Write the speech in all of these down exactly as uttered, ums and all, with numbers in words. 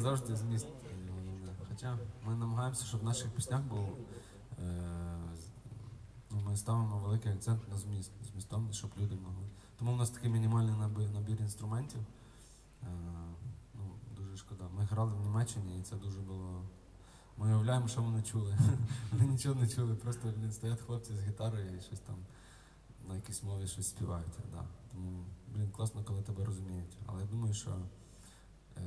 завжди зміст. е, Хоча ми намагаємося, щоб в наших піснях був, е, ну, ми ставимо великий акцент на зміст, змістовний, щоб люди могли. Тому в нас такий мінімальний набір, набір інструментів. Е, ну, дуже шкода. Ми грали в Німеччині, і це дуже було. Ми уявляємо, що вони чули. Вони нічого не чули, просто блін, стоять хлопці з гітарою і щось там на якійсь мові щось співають. Да. Тому, блін, класно, коли тебе розуміють. Але я думаю, що е,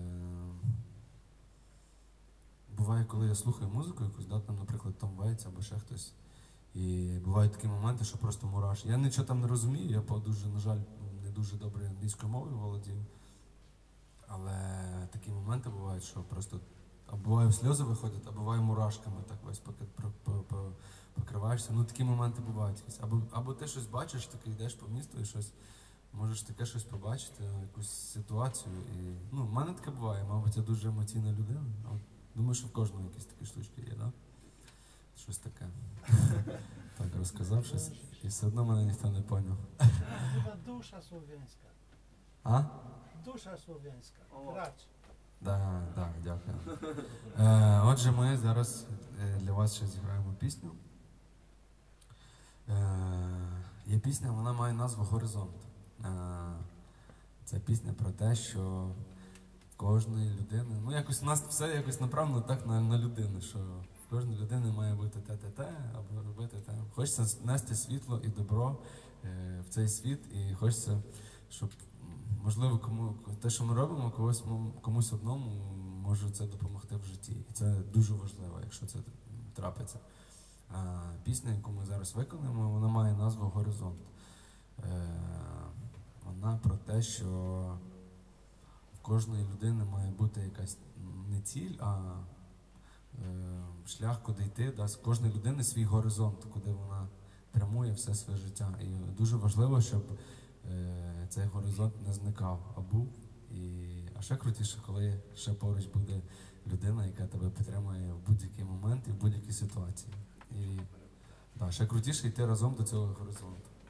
буває, коли я слухаю музику якусь, да, там, наприклад, Том Вейтс або ще хтось. І бувають такі моменти, що просто мураш. Я нічого там не розумію, я по дуже, на жаль, не дуже добре англійською мовою володію. Але такі моменти бувають, що просто а буває сльози виходять, а буває мурашками так весь поки покриваєшся. Ну такі моменти бувають. Або, або ти щось бачиш, таки йдеш по місту і щось, можеш таке щось побачити, якусь ситуацію. І, ну, в мене таке буває, мабуть, я дуже емоційна людина. Думаю, що в кожного якісь такі штучки є, да? Щось таке. Так, розказав щось, і все одно мене ніхто не поняв. Душа слов'янська. А? Душа слов'янська. Грач. Так, так, дякую. Е, отже, ми зараз е, для вас ще зіграємо пісню. Е, є пісня, вона має назву «Горизонт». Е, це пісня про те, що в кожної людини, ну якось у нас все якось направлено так на, на людину, що в кожної людини має бути те-те-те, або робити те. Хочеться нести світло і добро е, в цей світ, і хочеться, щоб можливо, кому те, що ми робимо, когось комусь одному може це допомогти в житті. І це дуже важливо, якщо це трапиться. А пісня, яку ми зараз виконуємо, вона має назву «Горизонт». Е, вона про те, що в кожної людини має бути якась не ціль, а е, шлях, куди йти. Да, з кожної людини свій горизонт, куди вона прямує все своє життя. І дуже важливо, щоб цей горизонт не зникав, а був. І... А ще крутіше, коли ще поруч буде людина, яка тебе підтримує в будь-який момент і в будь-якій ситуації. І да, ще крутіше йти разом до цього горизонту.